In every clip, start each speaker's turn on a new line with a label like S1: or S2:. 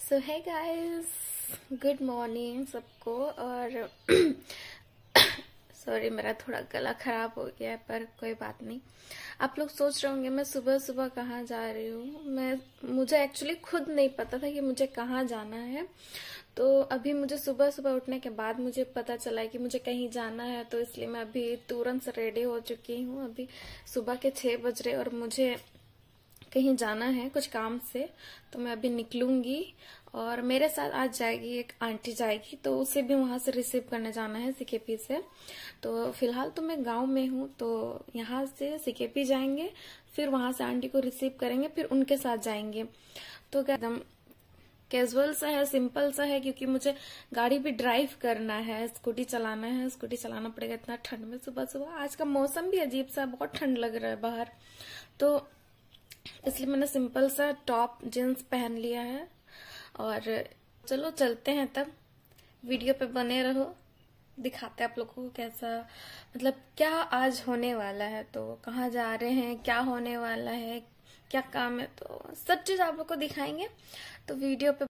S1: सो है guys, good morning सबको। और सॉरी मेरा थोड़ा गला खराब हो गया है, पर कोई बात नहीं। आप लोग सोच रहे होंगे मैं सुबह सुबह कहाँ जा रही हूँ। मुझे एक्चुअली खुद नहीं पता था कि मुझे कहाँ जाना है। तो अभी मुझे सुबह सुबह उठने के बाद मुझे पता चला है कि मुझे कहीं जाना है, तो इसलिए मैं अभी तुरंत से रेडी हो चुकी हूँ। अभी सुबह के 6 बज रहे और मुझे कहीं जाना है कुछ काम से, तो मैं अभी निकलूंगी। और मेरे साथ आज जाएगी एक आंटी जाएगी, तो उसे भी वहां से रिसीव करने जाना है सीकेपी से। तो फिलहाल तो मैं गांव में हूँ, तो यहाँ से सीकेपी जाएंगे, फिर वहां से आंटी को रिसीव करेंगे, फिर उनके साथ जाएंगे। तो एकदम कैजुअल सा है, सिंपल सा है, क्योंकि मुझे गाड़ी भी ड्राइव करना है, स्कूटी चलाना है। स्कूटी चलाना पड़ेगा इतना ठंड में सुबह सुबह। आज का मौसम भी अजीब सा, बहुत ठंड लग रहा है बाहर, तो इसलिए मैंने सिंपल सा टॉप जींस पहन लिया है। और चलो चलते हैं, तब वीडियो पे बने रहो, दिखाते हैं आप लोगों को कैसा, मतलब क्या आज होने वाला है, तो कहाँ जा रहे हैं, क्या होने वाला है, क्या काम है, तो सब चीज आप लोग को दिखाएंगे। तो वीडियो पे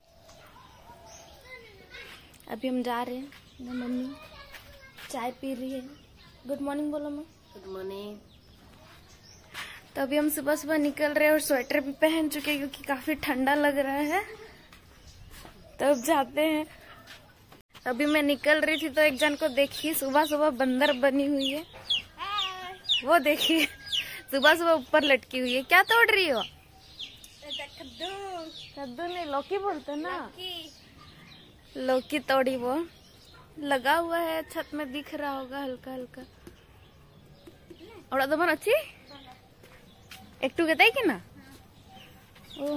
S1: अभी हम जा रहे हैं। मम्मी चाय पी रही है। गुड मॉर्निंग बोलो मम्मी।
S2: Good morning.
S1: तो अभी हम सुबह सुबह निकल रहे हैं और स्वेटर भी पहन चुके हैं, क्योंकि काफी ठंडा लग रहा है। तो अब जाते हैं। अभी मैं निकल रही थी तो एक जन को देखी, सुबह सुबह बंदर बनी हुई है, वो देखिए सुबह सुबह ऊपर लटकी हुई है। क्या तोड़ रही हो? कद्दू नहीं, लौकी बोलते ना। लौकी तोड़ी, वो लगा हुआ है छत में, दिख रहा होगा हल्का हल्का। और दबन अच्छी एक टू कहता है कि ना। ओ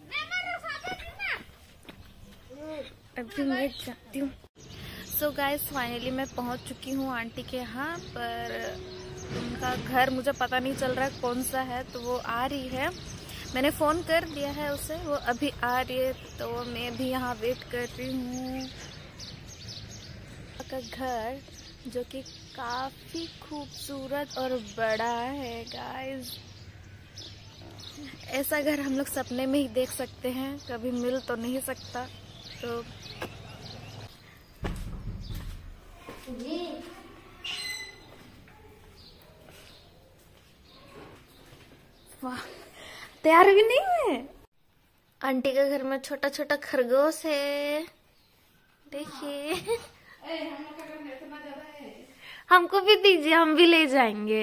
S1: अभी मैं जाती हूँ। सो गाइस, फाइनली मैं पहुंच चुकी हूँ आंटी के यहाँ पर। उनका घर मुझे पता नहीं चल रहा है कौन सा है, तो वो आ रही है। मैंने फोन कर दिया है उसे, वो अभी आ रही है, तो मैं भी यहाँ वेट कर रही हूँ। का घर जो कि काफी खूबसूरत और बड़ा है गाइस। ऐसा घर हम लोग सपने में ही देख सकते हैं, कभी मिल तो नहीं सकता। तो वाह, तैयार भी नहीं है। आंटी के घर में छोटा छोटा खरगोश है, देखिए। हमको भी दीजिए, हम भी ले जाएंगे।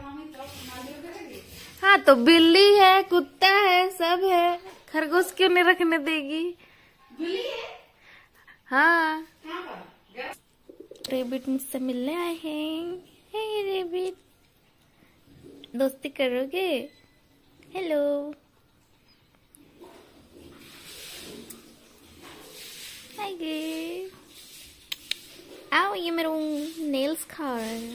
S1: हाँ, तो बिल्ली है, कुत्ता है, सब है, खरगोश क्यों नहीं रखने देगी? बिल्ली है? हाँ। रेबिट मुझसे मिलने आए हैं। हे रेबिट, दोस्ती करोगे? हेलो। हाय गे। आओ, ये मेरा नेल्स खा रहा है,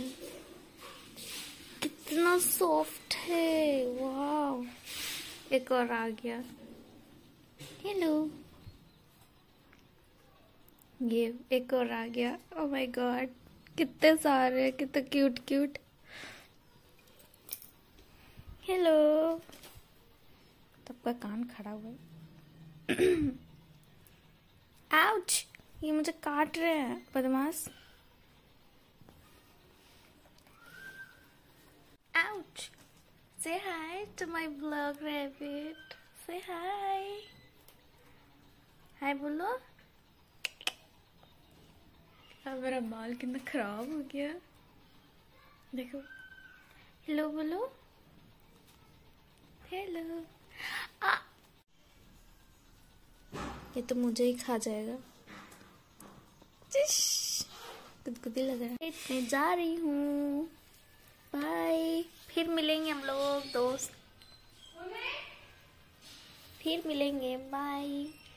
S1: कितना सॉफ्ट है, वाह। एक और आ गया। हेलो, ये एक और आ गया। ओह माय गॉड, कितने सारे, कितने क्यूट क्यूट। हेलो। सबका कान खड़ा हुआ है। आउच, ये मुझे काट रहे हैं बदमाश। Ouch. Say hi to my vlog rabbit. Say hi. Hi बोलो। अब मेरा बाल कितना खराब हो गया, देखो। हेलो बोलो। हेलो। ये तो मुझे ही खा जाएगा। गुदगुदी लग रहा है। मैं जा रही हूँ, बाय। फिर मिलेंगे हम लोग दोस्त, फिर मिलेंगे, बाय।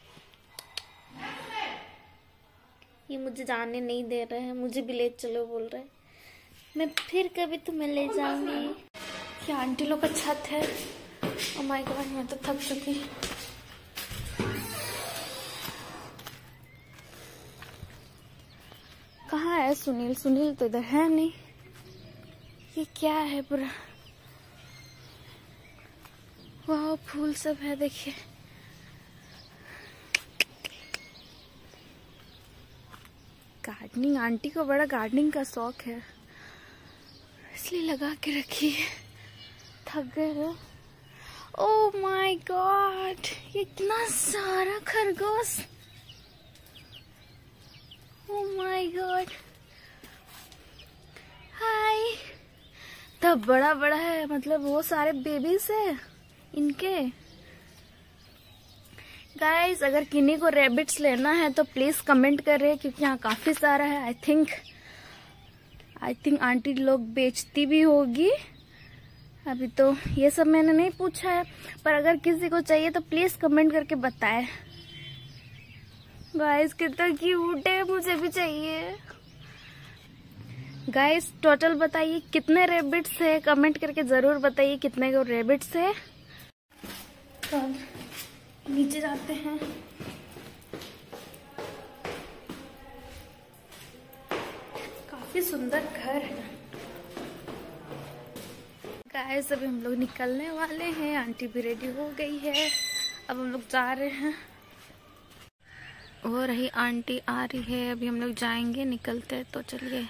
S1: ये मुझे जाने नहीं दे रहे हैं, मुझे भी ले चलो बोल रहे हैं। मैं फिर कभी तुम्हें ले जाऊंगी। ये आंटी लोग का छत है। ओह माय गॉड, मैं तो थक चुकी। कहाँ है सुनील? सुनील तो इधर है नहीं। ये क्या है पूरा? वाह, फूल सब है, देखिए। गार्डनिंग, आंटी को बड़ा गार्डनिंग का शौक है, इसलिए लगा के रखी है। थक गए हो? ओह माय गॉड, ये इतना सारा खरगोश! Oh my God, hi! तब बड़ा बड़ा है, मतलब वो सारे बेबीज है इनके। गाइस, अगर किन्हीं को रैबिट्स लेना है तो प्लीज कमेंट करें, क्योंकि यहाँ काफी सारा है। आई थिंक आंटी लोग बेचती भी होगी। अभी तो ये सब मैंने नहीं पूछा है, पर अगर किसी को चाहिए तो प्लीज कमेंट करके बताएं। गाइस, कितना क्यूट है, मुझे भी चाहिए। गाइस, टोटल बताइए कितने रैबिट्स है, कमेंट करके जरूर बताइए कितने को रैबिट्स है। तो नीचे जाते हैं। काफी सुंदर घर है। गाइस, अभी हम लोग निकलने वाले हैं, आंटी भी रेडी हो गई है, अब हम लोग जा रहे हैं। वो रही आंटी आ रही है, अभी हम लोग जाएंगे, निकलते हैं, तो चलिए।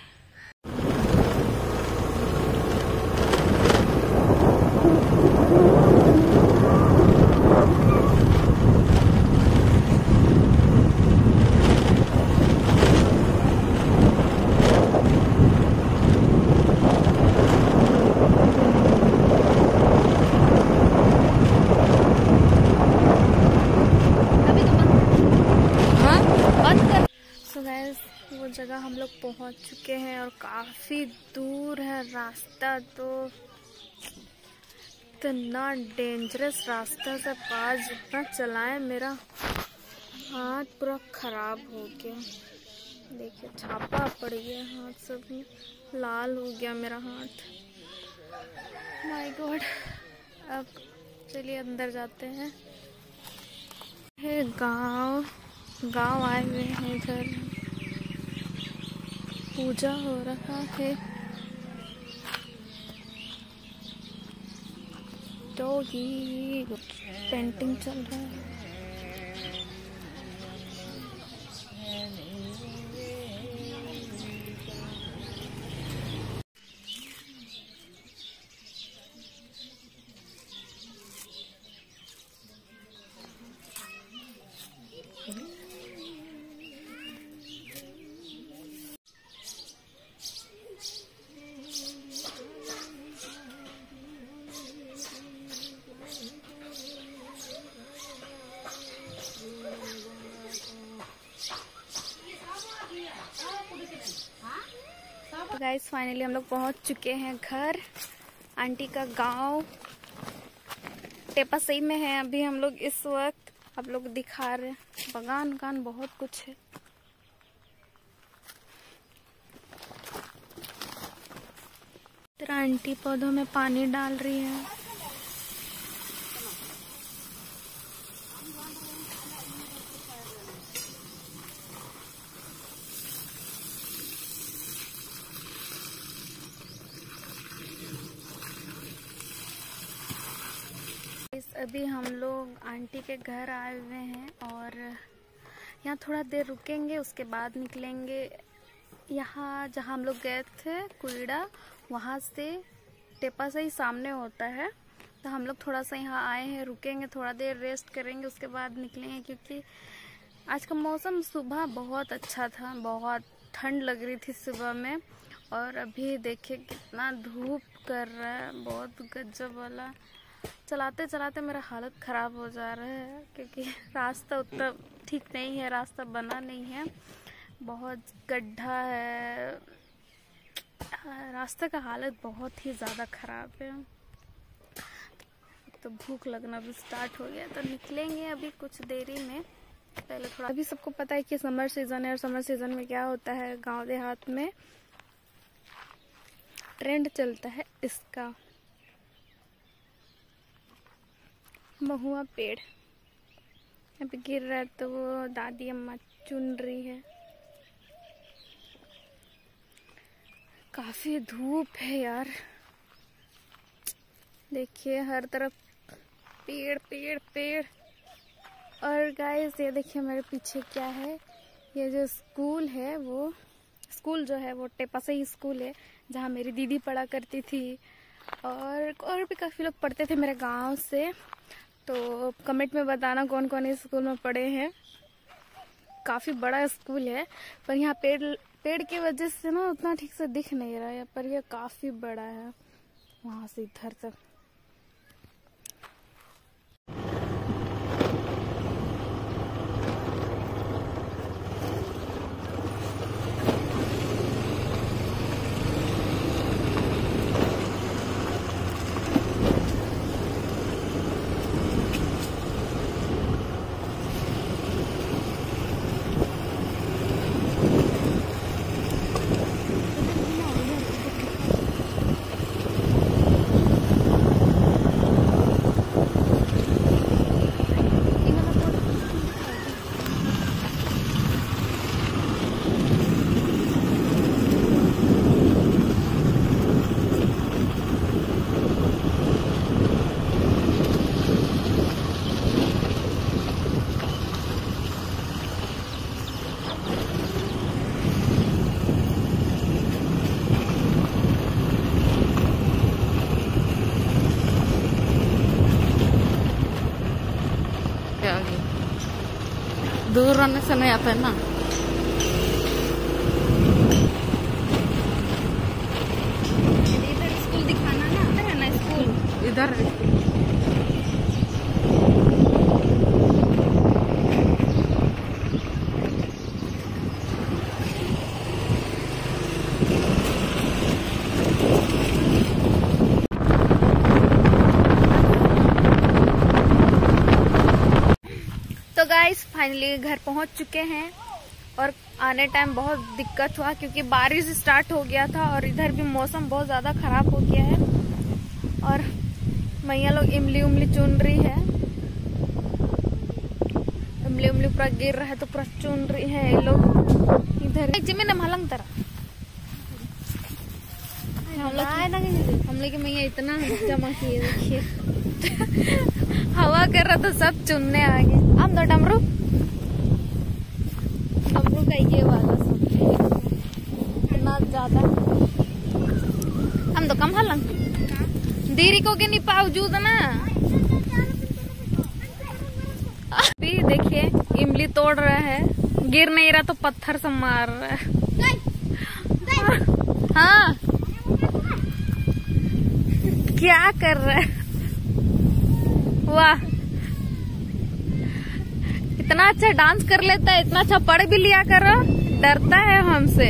S1: वो जगह हम लोग पहुंच चुके हैं और काफी दूर है रास्ता, तो इतना डेंजरस रास्ता से आज जितना चलाए मेरा हाथ पूरा खराब हो गया। देखिए, छापा पड़ गया, हाथ सब लाल हो गया मेरा हाथ। My God. अब चलिए अंदर जाते हैं। ये गांव आए हुए हैं, इधर पूजा हो रहा है। तो ये पेंटिंग चल रहा है। गाइस, फाइनली हम लोग पहुंच चुके हैं घर। आंटी का गांव टेपासई में है अभी हम लोग इस वक्त। आप लोग दिखा रहे, बगान बहुत कुछ है। तेरा आंटी पौधों में पानी डाल रही है। अभी हम लोग आंटी के घर आए हुए हैं और यहाँ थोड़ा देर रुकेंगे, उसके बाद निकलेंगे। यहाँ जहाँ हम लोग गए थे कुईड़ा, वहाँ से टेपासई सामने होता है, तो हम लोग थोड़ा सा यहाँ आए हैं, रुकेंगे, थोड़ा देर रेस्ट करेंगे, उसके बाद निकलेंगे। क्योंकि आज का मौसम सुबह बहुत अच्छा था, बहुत ठंड लग रही थी सुबह में, और अभी देखिए कितना धूप कर रहा है, बहुत गजब वाला। चलाते चलाते मेरा हालत ख़राब हो जा रहा है, क्योंकि रास्ता उतना ठीक नहीं है, रास्ता बना नहीं है, बहुत गड्ढा है, रास्ते का हालत बहुत ही ज़्यादा ख़राब है। तो भूख लगना भी स्टार्ट हो गया, तो निकलेंगे अभी कुछ देरी में। पहले थोड़ा, अभी सबको पता है कि समर सीज़न है, और समर सीज़न में क्या होता है, गांव देहात में ट्रेंड चलता है इसका, महुआ पेड़। अभी गिर रहा है तो वो दादी अम्मा चुन रही है। काफी धूप है यार, देखिए हर तरफ पेड़ पेड़ पेड़। और गाइस, ये देखिए मेरे पीछे क्या है, ये जो स्कूल है वो
S2: स्कूल जो है वो टेपा से ही स्कूल है, जहाँ मेरी दीदी पढ़ा करती थी और भी काफ़ी लोग पढ़ते थे मेरे गांव से। तो कमेंट में बताना कौन कौन इस स्कूल में पढ़े हैं। काफ़ी बड़ा स्कूल है, पर यहाँ पेड़ की वजह से ना उतना ठीक से दिख नहीं रहा है, पर यह काफ़ी बड़ा है वहाँ से इधर तक।
S3: दूर रहने से नहीं आता है ना।
S2: इधर स्कूल दिखाना ना, आता है ना स्कूल
S3: इधर
S1: तो गाइस फाइनली घर पहुंच चुके हैं और आने टाइम बहुत दिक्कत हुआ क्योंकि बारिश स्टार्ट हो गया था और इधर भी मौसम बहुत ज़्यादा ख़राब हो गया है। और मैया लोग इमली उमली चुन रही है, इमली उमली पूरा गिर रहा है तो पूरा चुन रही है ये लोग। इधर जमीन महलंग तरह हम लोग की मैया इतना जमा किए, देखिए हवा कर रहा तो सब चुनने आ गए। हम तो डमरू का ये वाला सब इतना ज्यादा हम तो कम हलंग देरी को के नहीं बावजूद ना। अभी देखिए इमली तोड़ रहा है, गिर नहीं रहा तो पत्थर से मार रहा है। हाँ क्या कर रहा है, वाह इतना अच्छा डांस कर लेता है, इतना अच्छा पढ़ भी लिया करो, डरता है हमसे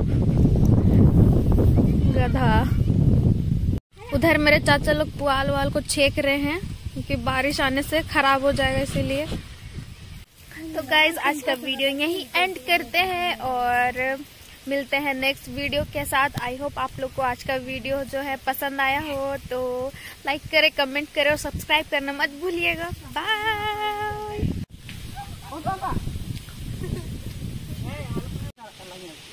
S1: गधा। उधर मेरे चाचा लोग पुआल वाल को छेक रहे हैं क्योंकि बारिश आने से खराब हो जाएगा इसीलिए। तो गाइज आज का वीडियो यही एंड करते हैं और मिलते हैं नेक्स्ट वीडियो के साथ। आई होप आप लोग को आज का वीडियो जो है पसंद आया हो, तो लाइक करें, कमेंट करें और सब्सक्राइब करना मत भूलिएगा। बाय।